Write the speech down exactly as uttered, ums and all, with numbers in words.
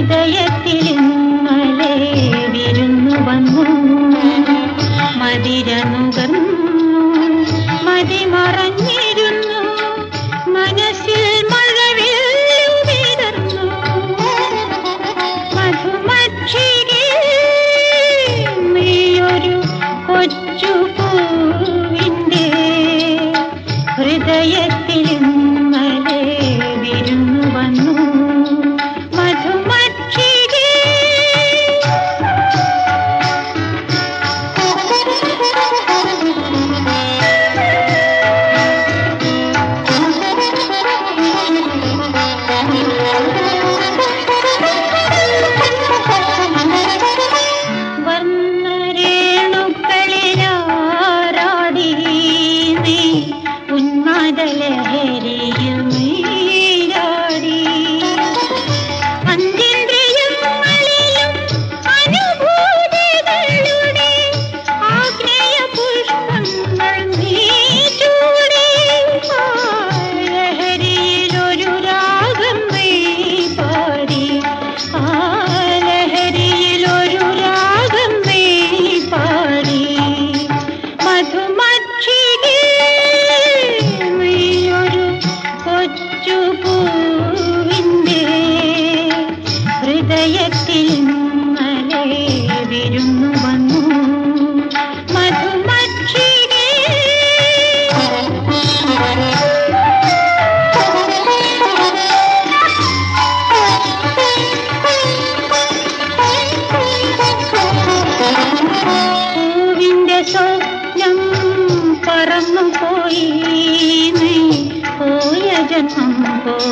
ഹൃദയത്തിൽ ഇന്നലെ വിരുന്നു വന്നു മതിര നുകർന്നു മതി മറഞ്ഞിരുന്നു മനസ്സിൽ മഴവില്ലു വിടർന്നു മധുമക്ഷികേ നീയൊരു കൊച്ചു പൂവിൻ്റെ ഹൃദയത്തിൽ ഇന്നലെ വിരുന്നു വന്നു മധുമക്ഷികേ വർണ്ണരേണുക്കളിലാറാടി നീ ഉന്മാദലഹരിയിൽ നീരാടി അഞ്ചിന്ദ്രിയങ്ങളിലും അനുഭൂതികളുടെ ആഗ്നേയ പുഷ്പങ്ങൾ നീ ചൂടി ലഹരിയിലൊരു രാഗം നീ പാടി ആ ലഹരിയിലൊരു രാഗം നീ പാടി മധുമക്ഷികേ നീയൊരു കൊച്ചു പൂവിൻ്റെ ഹൃദയത്തിൽ ഇന്നലെ വിരുന്നു വന്നു മധുമക്ഷികേ പൂവിൻ്റെ സ്വപ്നം പറന്നു പോയി നീ പോയ ജന്മം പോ